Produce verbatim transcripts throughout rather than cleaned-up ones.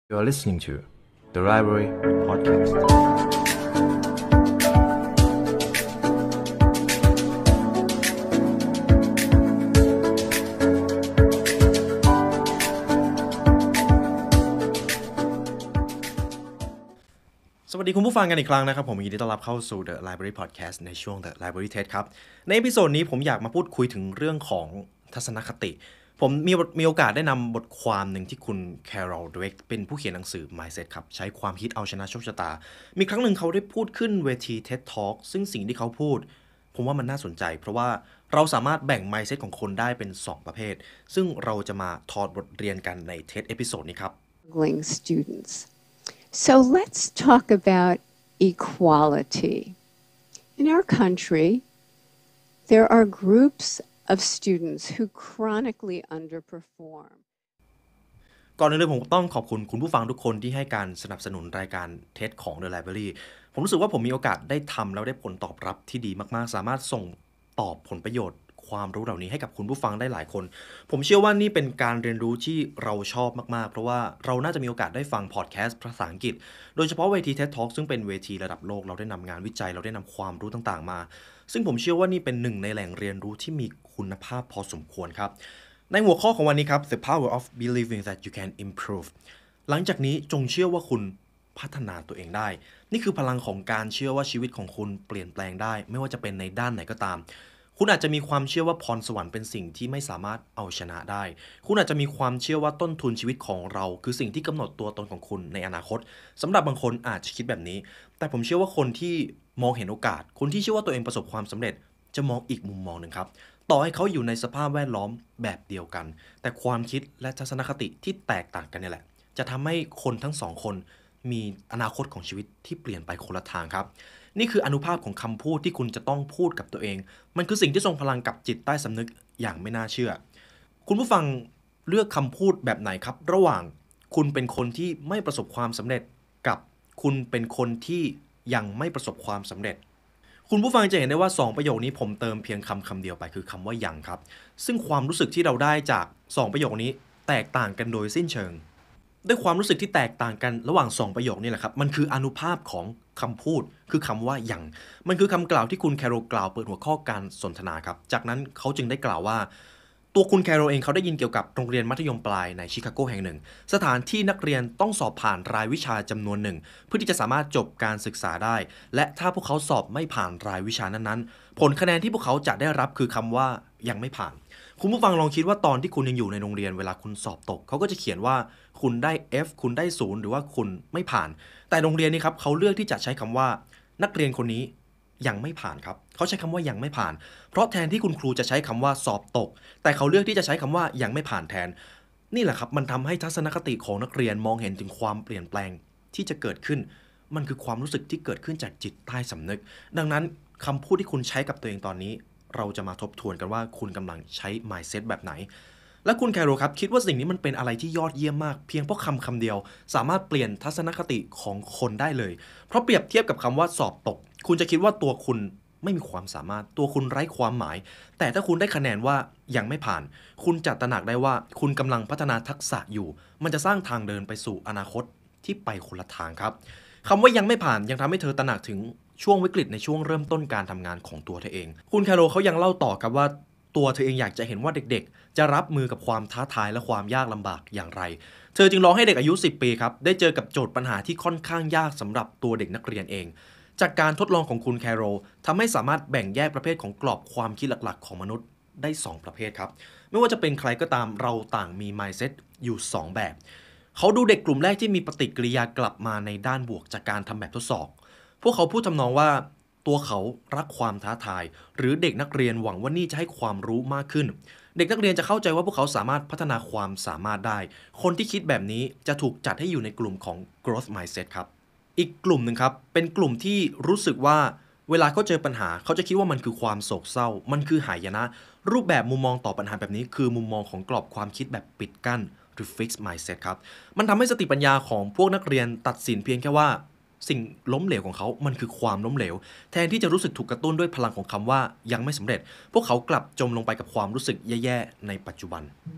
You are listening to The Library Podcast. สวัสดีคุณผู้ฟังกันอีกครั้งนะครับผมยินดีต้อนรับเข้าสู่ The Library Podcast ในช่วง The Library Test ครับในเอพิโซดนี้ผมอยากมาพูดคุยถึงเรื่องของทัศนคติผมมีมีโอกาสได้นำบทความหนึ่งที่คุณแคโรล ดเวกเป็นผู้เขียนหนังสือ Mindset ครับใช้ความคิดเอาชนะโชคชะตามีครั้งหนึ่งเขาได้พูดขึ้นเวที ที อี ดี Talk ซึ่งสิ่งที่เขาพูดผมว่ามันน่าสนใจเพราะว่าเราสามารถแบ่ง Mindset ของคนได้เป็นสองประเภทซึ่งเราจะมาถอดบทเรียนกันในเทสเอพิโซดนี้ครับ students. So let's talk about equality. In our country, there are groups of students who chronically underperform. ก่อนอื่นเลยผมต้องขอบคุณคุณผู้ฟังทุกคนที่ให้การสนับสนุนรายการเทสของ The Library ผมรู้สึกว่าผมมีโอกาสได้ทำแล้วได้ผลตอบรับที่ดีมากๆสามารถส่งตอบผลประโยชน์ความรู้เหล่านี้ให้กับคุณผู้ฟังได้หลายคนผมเชื่อว่านี่เป็นการเรียนรู้ที่เราชอบมากๆเพราะว่าเราน่าจะมีโอกาสได้ฟังพอดแคสต์ภาษาอังกฤษโดยเฉพาะเวที ที อี ดี Talk ซึ่งเป็นเวทีระดับโลกเราได้นำงานวิจัยเราได้นำความรู้ต่างๆมาซึ่งผมเชื่อว่านี่เป็นหนึ่งในแหล่งเรียนรู้ที่มีคุณภาพพอสมควรครับในหัวข้อของวันนี้ครับ The Power of Believing that you can improve หลังจากนี้จงเชื่อว่าคุณพัฒนาตัวเองได้นี่คือพลังของการเชื่อว่าชีวิตของคุณเปลี่ยนแปลงได้ไม่ว่าจะเป็นในด้านไหนก็ตามคุณอาจจะมีความเชื่อว่าพรสวรรค์เป็นสิ่งที่ไม่สามารถเอาชนะได้คุณอาจจะมีความเชื่อว่าต้นทุนชีวิตของเราคือสิ่งที่กำหนดตัวตนของคุณในอนาคตสำหรับบางคนอาจจะคิดแบบนี้แต่ผมเชื่อว่าคนที่มองเห็นโอกาสคนที่เชื่อว่าตัวเองประสบความสำเร็จจะมองอีกมุมมองหนึ่งครับต่อให้เขาอยู่ในสภาพแวดล้อมแบบเดียวกันแต่ความคิดและทัศนคติที่แตกต่างกันนี่แหละจะทำให้คนทั้งสองคนมีอนาคตของชีวิตที่เปลี่ยนไปคนละทางครับนี่คืออานุภาพของคำพูดที่คุณจะต้องพูดกับตัวเองมันคือสิ่งที่ทรงพลังกับจิตใต้สำนึกอย่างไม่น่าเชื่อคุณผู้ฟังเลือกคำพูดแบบไหนครับระหว่างคุณเป็นคนที่ไม่ประสบความสำเร็จกับคุณเป็นคนที่ยังไม่ประสบความสำเร็จคุณผู้ฟังจะเห็นได้ว่าสองประโยคนี้ผมเติมเพียงคำคำเดียวไปคือคำว่ายังครับซึ่งความรู้สึกที่เราได้จากสองประโยคนี้แตกต่างกันโดยสิ้นเชิงด้วยความรู้สึกที่แตกต่างกันระหว่างสองประโยคนี่แหละครับมันคืออานุภาพของคำพูดคือคำว่ายังมันคือคำกล่าวที่คุณแคโรลกล่าวเปิดหัวข้อการสนทนาครับจากนั้นเขาจึงได้กล่าวว่าตัวคุณแคโรลเองเขาได้ยินเกี่ยวกับโรงเรียนมัธยมปลายในชิคาโกแห่งหนึ่งสถานที่นักเรียนต้องสอบผ่านรายวิชาจำนวนหนึ่งเพื่อที่จะสามารถจบการศึกษาได้และถ้าพวกเขาสอบไม่ผ่านรายวิชานั้นๆผลคะแนนที่พวกเขาจะได้รับคือคำว่ายังไม่ผ่านคุณผู้ฟังลองคิดว่าตอนที่คุณยังอยู่ในโรงเรียนเวลาคุณสอบตกเขาก็จะเขียนว่าคุณได้ F คุณได้ศูนย์หรือว่าคุณไม่ผ่านแต่โรงเรียนนี้ครับเขาเลือกที่จะใช้คำว่านักเรียนคนนี้ยังไม่ผ่านครับเขาใช้คำว่ายังไม่ผ่านเพราะแทนที่คุณครูจะใช้คำว่าสอบตกแต่เขาเลือกที่จะใช้คำว่ายังไม่ผ่านแทนนี่แหละครับมันทำให้ทัศนคติของนักเรียนมองเห็นถึงความเปลี่ยนแปลงที่จะเกิดขึ้นมันคือความรู้สึกที่เกิดขึ้นจากจิตใต้สำนึกดังนั้นคำพูดที่คุณใช้กับตัวเองตอนนี้เราจะมาทบทวนกันว่าคุณกำลังใช้ mindset แบบไหนและคุณแคโรลครับคิดว่าสิ่งนี้มันเป็นอะไรที่ยอดเยี่ยมมากเพียงเพราะคำคำเดียวสามารถเปลี่ยนทัศนคติของคนได้เลยเพราะเปรียบเทียบกับคำว่าสอบตกคุณจะคิดว่าตัวคุณไม่มีความสามารถตัวคุณไร้ความหมายแต่ถ้าคุณได้คะแนนว่ายังไม่ผ่านคุณจะตระหนักได้ว่าคุณกำลังพัฒนาทักษะอยู่มันจะสร้างทางเดินไปสู่อนาคตที่ไปคนละทางครับคำว่ายังไม่ผ่านยังทำให้เธอตระหนักถึงช่วงวิกฤตในช่วงเริ่มต้นการทำงานของตัวเธอเองคุณแคโรลเขายังเล่าต่อครับว่าตัวเธอเองอยากจะเห็นว่าเด็กๆจะรับมือกับความท้าทายและความยากลำบากอย่างไรเธอจึงลองให้เด็กอายุสิบปีครับได้เจอกับโจทย์ปัญหาที่ค่อนข้างยากสำหรับตัวเด็กนักเรียนเองจากการทดลองของคุณแคโรลทำให้สามารถแบ่งแยกประเภทของกรอบความคิดหลักๆของมนุษย์ได้สองประเภทครับไม่ว่าจะเป็นใครก็ตามเราต่างมี mindset อยู่สองแบบเขาดูเด็กกลุ่มแรกที่มีปฏิกิริยากลับมาในด้านบวกจากการทำแบบทดสอบพวกเขาพูดทำนองว่าตัวเขารักความท้าทายหรือเด็กนักเรียนหวังว่านี่จะให้ความรู้มากขึ้นเด็กนักเรียนจะเข้าใจว่าพวกเขาสามารถพัฒนาความสามารถได้คนที่คิดแบบนี้จะถูกจัดให้อยู่ในกลุ่มของ growth mindset ครับอีกกลุ่มหนึ่งครับเป็นกลุ่มที่รู้สึกว่าเวลาเขาเจอปัญหาเขาจะคิดว่ามันคือความโศกเศร้ามันคือหายนะรูปแบบมุมมองต่อปัญหาแบบนี้คือมุมมองของกรอบความคิดแบบปิดกั้นหรือ fixed mindset ครับมันทำให้สติปัญญาของพวกนักเรียนตัดสินเพียงแค่ว่าสิ่งล้มเหลวของเขามันคือความล้มเหลวแทนที่จะรู้สึกถูกกระตุ้นด้วยพลังของคำว่ายังไม่สำเร็จพวกเขากลับจมลงไปกับความรู้สึกแย่ๆในปัจจุบัน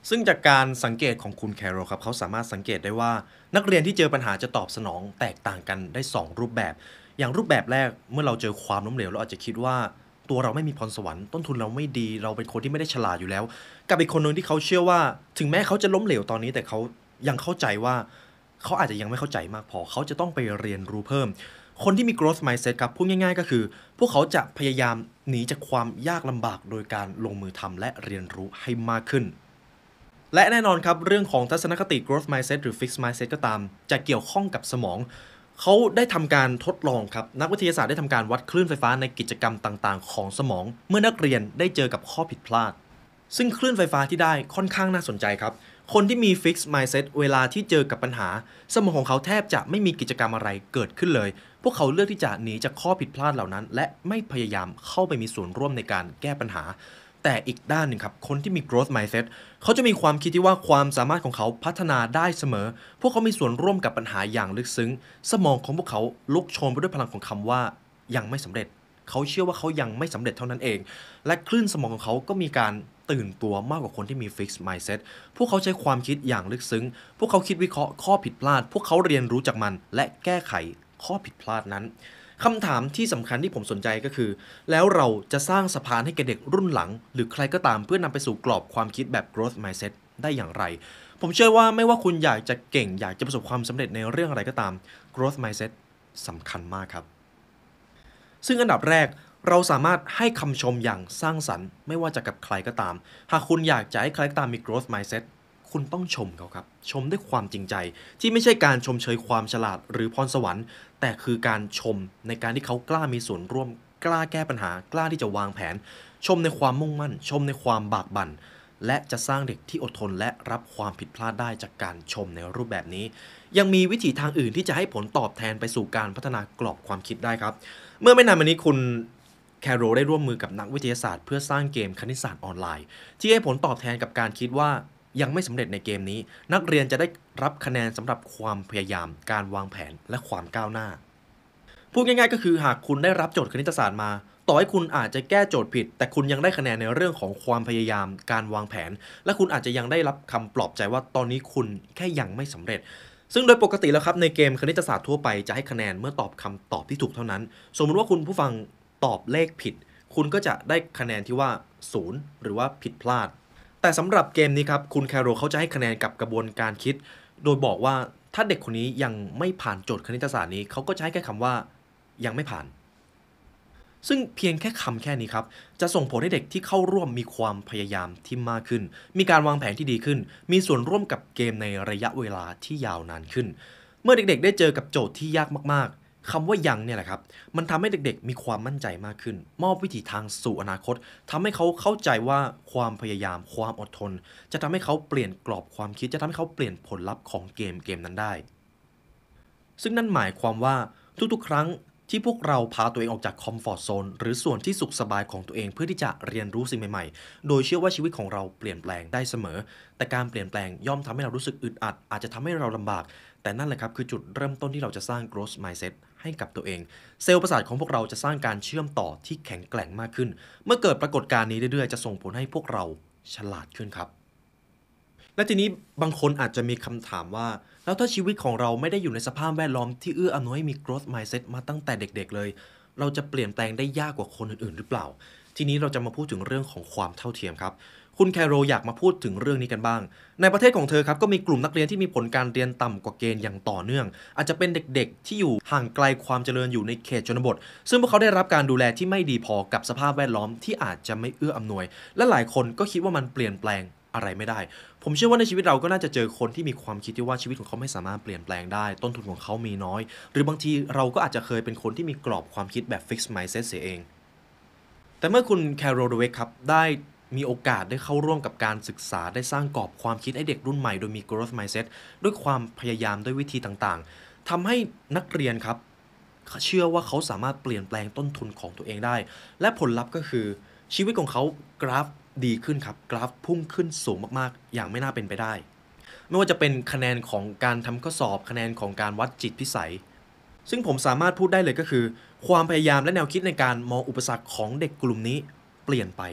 ซึ่งจากการสังเกตของคุณแคโรครับเขาสามารถสังเกตได้ว่านักเรียนที่เจอปัญหาจะตอบสนองแตกต่างกันได้สองรูปแบบอย่างรูปแบบแรกเมื่อเราเจอความล้มเหลวเราอาจจะคิดว่าตัวเราไม่มีพรสวรรค์ต้นทุนเราไม่ดีเราเป็นคนที่ไม่ได้ฉลาดอยู่แล้วกับอีกคนหนึ่งที่เขาเชื่อว่าถึงแม้เขาจะล้มเหลวตอนนี้แต่เขายังเข้าใจว่าเขาอาจจะยังไม่เข้าใจมากพอเขาจะต้องไปเรียนรู้เพิ่มคนที่มี growth mindset ครับพูดง่ายๆก็คือพวกเขาจะพยายามหนีจากความยากลำบากโดยการลงมือทำและเรียนรู้ให้มากขึ้นและแน่นอนครับเรื่องของทัศนคติ growth mindset หรือ fixed mindset ก็ตามจะเกี่ยวข้องกับสมองเขาได้ทำการทดลองครับนักวิทยาศาสตร์ได้ทำการวัดคลื่นไฟฟ้าในกิจกรรมต่างๆของสมองเมื่อนักเรียนได้เจอกับข้อผิดพลาดซึ่งคลื่นไฟฟ้าที่ได้ค่อนข้างน่าสนใจครับคนที่มี fixed mindset เวลาที่เจอกับปัญหาสมองของเขาแทบจะไม่มีกิจกรรมอะไรเกิดขึ้นเลยพวกเขาเลือกที่จะหนีจากข้อผิดพลาดเหล่านั้นและไม่พยายามเข้าไปมีส่วนร่วมในการแก้ปัญหาแต่อีกด้านหนึ่งครับคนที่มี growth mindset เขาจะมีความคิดที่ว่าความสามารถของเขาพัฒนาได้เสมอพวกเขามีส่วนร่วมกับปัญหาอย่างลึกซึ้งสมองของพวกเขาลุกโชนไปด้วยพลังของคำว่ายังไม่สำเร็จเขาเชื่อว่าเขายังไม่สำเร็จเท่านั้นเองและคลื่นสมองของเขาก็มีการตื่นตัวมากกว่าคนที่มี fixed mindset พวกเขาใช้ความคิดอย่างลึกซึ้งพวกเขาคิดวิเคราะห์ข้อผิดพลาดพวกเขาเรียนรู้จากมันและแก้ไขข้อผิดพลาดนั้นคำถามที่สำคัญที่ผมสนใจก็คือแล้วเราจะสร้างสะพานให้แก่เด็กรุ่นหลังหรือใครก็ตามเพื่อนำไปสู่กรอบความคิดแบบ growth mindset ได้อย่างไรผมเชื่อว่าไม่ว่าคุณอยากจะเก่งอยากจะประสบความสำเร็จในเรื่องอะไรก็ตาม growth mindset สำคัญมากครับซึ่งอันดับแรกเราสามารถให้คำชมอย่างสร้างสรรค์ไม่ว่าจะกับใครก็ตามหากคุณอยากจะให้ใครก็ตามมี growth mindset คุณต้องชมเขาครับชมด้วยความจริงใจที่ไม่ใช่การชมเชยความฉลาดหรือพรสวรรค์แต่คือการชมในการที่เขากล้ามีส่วนร่วมกล้าแก้ปัญหากล้าที่จะวางแผนชมในความมุ่งมั่นชมในความบากบั่นและจะสร้างเด็กที่อดทนและรับความผิดพลาดได้จากการชมในรูปแบบนี้ยังมีวิธีทางอื่นที่จะให้ผลตอบแทนไปสู่การพัฒนากรอบความคิดได้ครับเมื่อไม่นานมานี้คุณแคโรได้ร่วมมือกับนักวิทยาศาสตร์เพื่อสร้างเกมคณิตศาสตร์ออนไลน์ที่ให้ผลตอบแทนกับการคิดว่ายังไม่สำเร็จในเกมนี้นักเรียนจะได้รับคะแนนสำหรับความพยายามการวางแผนและความก้าวหน้าพูดง่ายๆก็คือหากคุณได้รับโจทย์คณิตศาสตร์มาต่อให้คุณอาจจะแก้โจทย์ผิดแต่คุณยังได้คะแนนในเรื่องของความพยายามการวางแผนและคุณอาจจะยังได้รับคำปลอบใจว่าตอนนี้คุณแค่ยังไม่สำเร็จซึ่งโดยปกติแล้วครับในเกมคณิตศาสตร์ทั่วไปจะให้คะแนนเมื่อตอบคำตอบที่ถูกเท่านั้นสมมติว่าคุณผู้ฟังตอบเลขผิดคุณก็จะได้คะแนนที่ว่าศูนย์หรือว่าผิดพลาดแต่สำหรับเกมนี้ครับคุณแคโรเขาจะให้คะแนนกับกระบวนการคิดโดยบอกว่าถ้าเด็กคนนี้ยังไม่ผ่านโจทย์คณิตศาสตร์นี้เขาก็จะให้แค่คำว่ายังไม่ผ่านซึ่งเพียงแค่คำแค่นี้ครับจะส่งผลให้เด็กที่เข้าร่วมมีความพยายามที่มากขึ้นมีการวางแผนที่ดีขึ้นมีส่วนร่วมกับเกมในระยะเวลาที่ยาวนานขึ้นเมื่อเด็กๆได้เจอกับโจทย์ที่ยากมากๆคำว่ายังเนี่ยแหละครับมันทำให้เด็กๆมีความมั่นใจมากขึ้นมอบวิถีทางสู่อนาคตทำให้เขาเข้าใจว่าความพยายามความอดทนจะทำให้เขาเปลี่ยนกรอบความคิดจะทำให้เขาเปลี่ยนผลลัพธ์ของเกมเกมนั้นได้ซึ่งนั่นหมายความว่าทุกๆครั้งที่พวกเราพาตัวเองออกจากคอมฟอร์ตโซนหรือส่วนที่สุขสบายของตัวเองเพื่อที่จะเรียนรู้สิ่งใหม่ๆโดยเชื่อว่าชีวิตของเราเปลี่ยนแปลงได้เสมอแต่การเปลี่ยนแปลงย่อมทำให้เรารู้สึกอึดอัดอาจจะทำให้เราลำบากแต่นั่นแหละครับคือจุดเริ่มต้นที่เราจะสร้าง growth mindset ให้กับตัวเองเซลล์ประสาทของพวกเราจะสร้างการเชื่อมต่อที่แข็งแกร่งมากขึ้นเมื่อเกิดปรากฏการณ์นี้เรื่อยๆจะส่งผลให้พวกเราฉลาดขึ้นครับและทีนี้บางคนอาจจะมีคำถามว่าแล้วถ้าชีวิตของเราไม่ได้อยู่ในสภาพแวดล้อมที่เอื้ออำนวยให้มี growth mindset มาตั้งแต่เด็กๆเลยเราจะเปลี่ยนแปลงได้ยากกว่าคนอื่นๆหรือเปล่าทีนี้เราจะมาพูดถึงเรื่องของความเท่าเทียมครับคุณแคโรอยากมาพูดถึงเรื่องนี้กันบ้างในประเทศของเธอครับก็มีกลุ่มนักเรียนที่มีผลการเรียนต่ำกว่าเกณฑ์อย่างต่อเนื่องอาจจะเป็นเด็กๆที่อยู่ห่างไกลความเจริญอยู่ในเขตชนบทซึ่งพวกเขาได้รับการดูแลที่ไม่ดีพอกับสภาพแวดล้อมที่อาจจะไม่เอื้ออำนวยและหลายคนก็คิดว่ามันเปลี่ยนแปลงอะไรไม่ได้ผมเชื่อว่าในชีวิตเราก็น่าจะเจอคนที่มีความคิดที่ว่าชีวิตของเขาไม่สามารถเปลี่ยนแปลงได้ต้นทุนของเขามีน้อยหรือบางทีเราก็อาจจะเคยเป็นคนที่มีกรอบความคิดแบบ fixed mindset เสียเองแต่เมื่อคุณแคโรล เดเวกครับได้มีโอกาสได้เข้าร่วมกับการศึกษาได้สร้างกรอบความคิดให้เด็กรุ่นใหม่โดยมี growth mindset ด้วยความพยายามด้วยวิธีต่างๆทำให้นักเรียนครับเชื่อว่าเขาสามารถเปลี่ยนแปลงต้นทุนของตัวเองได้และผลลัพธ์ก็คือชีวิตของเขากราฟดีขึ้นครับกราฟพุ่งขึ้นสูงมากๆอย่างไม่น่าเป็นไปได้ไม่ว่าจะเป็นคะแนนของการทำข้อสอบคะแนนของการวัดจิตพิสัยซึ่งผมสามารถพูดได้เลยก็คือความพยายามและแนวคิดในการมองอุปสรรคของเด็กกลุ่มนี้เปลี่ยนไป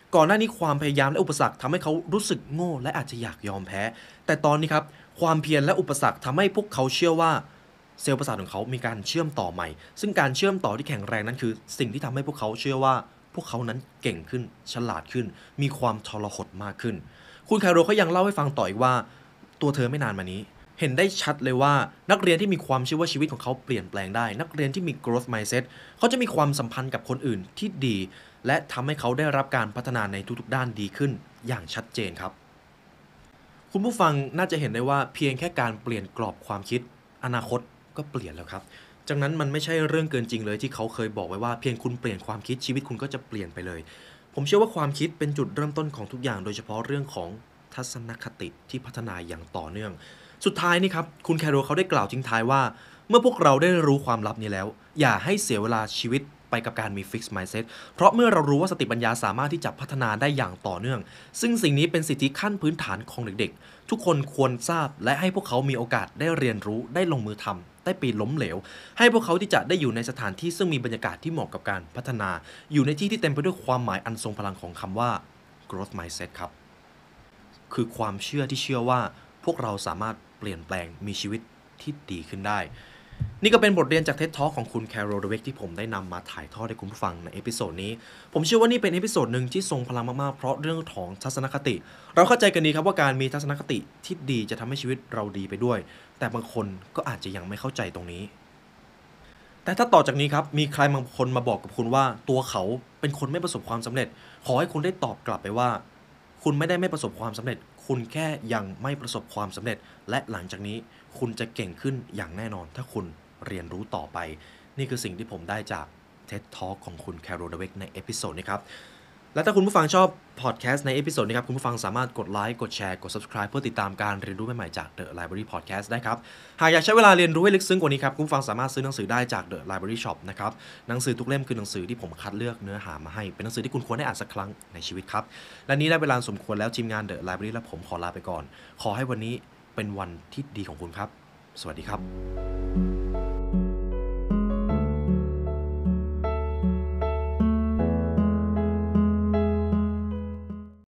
ก่อนหน้านี้ความพยายามและอุปสรรคทำให้เขารู้สึกโง่และอาจจะอยากยอมแพ้แต่ตอนนี้ครับความเพียรและอุปสรรคทำให้พวกเขาเชื่อว่าเซลล์ประสาทของเขามีการเชื่อมต่อใหม่ซึ่งการเชื่อมต่อที่แข็งแรงนั้นคือสิ่งที่ทำให้พวกเขาเชื่อว่าพวกเขานั้นเก่งขึ้นฉลาดขึ้นมีความทรหดมากขึ้นคุณแคโรเขายังเล่าให้ฟังต่ออีกว่าตัวเธอไม่นานมานี้เห็นได้ชัดเลยว่านักเรียนที่มีความเชื่อว่าชีวิตของเขาเปลี่ยนแปลงได้นักเรียนที่มี growth mindset เขาจะมีความสัมพันธ์กับคนอื่นที่ดีและทำให้เขาได้รับการพัฒนาในทุกๆด้านดีขึ้นอย่างชัดเจนครับคุณผู้ฟังน่าจะเห็นได้ว่าเพียงแค่การเปลี่ยนกรอบความคิดอนาคตก็เปลี่ยนแล้วครับจากนั้นมันไม่ใช่เรื่องเกินจริงเลยที่เขาเคยบอกไว้ว่าเพียงคุณเปลี่ยนความคิดชีวิตคุณก็จะเปลี่ยนไปเลยผมเชื่อว่าความคิดเป็นจุดเริ่มต้นของทุกอย่างโดยเฉพาะเรื่องของทัศนคติที่พัฒนาอย่างต่อเนื่องสุดท้ายนี่ครับคุณแคโรเขาได้กล่าวทิ้งท้ายว่าเมื่อพวกเราได้รู้ความลับนี้แล้วอย่าให้เสียเวลาชีวิตไปกับการมี fixed mindset เพราะเมื่อเรารู้ว่าสติปัญญาสามารถที่จะพัฒนาได้อย่างต่อเนื่องซึ่งสิ่งนี้เป็นสิทธิขั้นพื้นฐานของเด็กๆทุกคนควรทราบและให้พวกเขามีโอกาสได้เรียนรู้ได้ลงมือทำได้ปีล้มเหลวให้พวกเขาที่จะได้อยู่ในสถานที่ซึ่งมีบรรยากาศที่เหมาะกับการพัฒนาอยู่ในที่ที่เต็มไปด้วยความหมายอันทรงพลังของคำว่า growth mindset ครับคือความเชื่อที่เชื่อว่าพวกเราสามารถเปลี่ยนแปลงมีชีวิตที่ดีขึ้นได้นี่ก็เป็นบทเรียนจาก เท็ด Talk ของคุณแคโรล เดเวกที่ผมได้นำมาถ่ายทอดให้คุณผู้ฟังในเอพิโซดนี้ผมเชื่อว่านี่เป็นเอพิโซดหนึ่งที่ทรงพลังมากๆเพราะเรื่องของทัศนคติเราเข้าใจกันดีครับว่าการมีทัศนคติที่ดีจะทำให้ชีวิตเราดีไปด้วยแต่บางคนก็อาจจะยังไม่เข้าใจตรงนี้แต่ถ้าต่อจากนี้ครับมีใครบางคนมาบอกกับคุณว่าตัวเขาเป็นคนไม่ประสบความสำเร็จขอให้คุณได้ตอบกลับไปว่าคุณไม่ได้ไม่ประสบความสำเร็จคุณแค่ยังไม่ประสบความสำเร็จและหลังจากนี้คุณจะเก่งขึ้นอย่างแน่นอนถ้าคุณเรียนรู้ต่อไปนี่คือสิ่งที่ผมได้จาก เท็ด Talk ของคุณแคโรล เดเวกในเอพิโซดนี้ครับและถ้าคุณผู้ฟังชอบพอดแคสต์ในเอพิโซดนี้ครับคุณผู้ฟังสามารถกดไลค์กดแชร์กด Subscribe เพื่อติดตามการเรียนรู้ใหม่ๆจาก The Library Podcast ได้ครับหากอยากใช้เวลาเรียนรู้ให้ลึกซึ้งกว่านี้ครับคุณผู้ฟังสามารถซื้อหนังสือได้จาก The Library Shop นะครับหนังสือทุกเล่มคือหนังสือที่ผมคัดเลือกเนื้อหามาให้เป็นหนังสือที่คุณควรได้อ่านสักครั้งในชีวิตครับและนี้ได้เวลาสมควรแล้วทีมงาน The Library และผมขอลาไปก่อนขอให้วันนี้เป็นวันที่ดีของคุณครับสวัสดีครับ